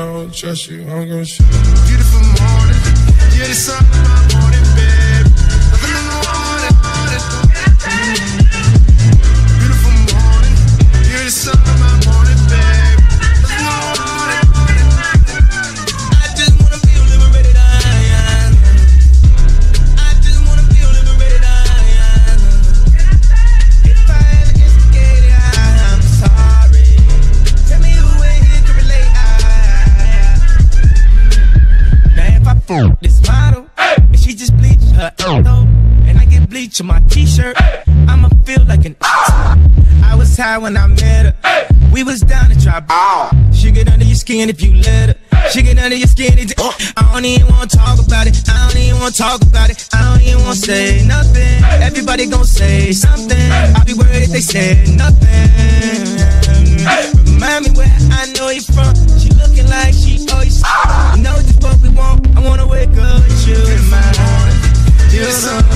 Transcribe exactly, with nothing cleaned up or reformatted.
don't trust you, I'm gonna shoot. Beautiful morning, you're the sun of my morning, babe. Nothing in the morning, morning. Beautiful morning, you're the sun of my morning, babe. Nothing in the morning, morning. I just wanna feel liberated, I am. I just wanna feel liberated, I am. If I ever instigated, I'm sorry. Tell me who ain't here to relate, I. Now if I f*** this model, and she just bleach her elbow, and I get bleach on my t-shirt, I'ma feel like an I was high when I met her. We was down to try. She get under your skin if you let her. She get under your skin. It, uh, I don't even wanna talk about it. I don't even wanna talk about it. I don't even wanna say nothing. Everybody gon' say something. I'll be worried if they say nothing. Remind me where I know you from. She looking like she owe you. You know just what we want. I wanna wake up with you in my morning. You're the sun